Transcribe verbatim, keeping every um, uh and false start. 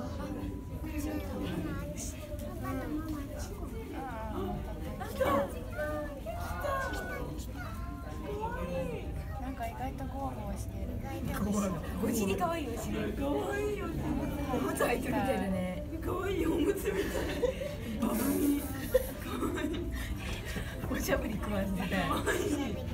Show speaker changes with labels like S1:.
S1: なんか意外とゴワゴワしてる。
S2: お尻可愛いお尻。可愛いよ。おむつ入ってるみたいだね。可愛いおむつみたい。バブに。可愛い。おしゃぶり食わせて。可愛い。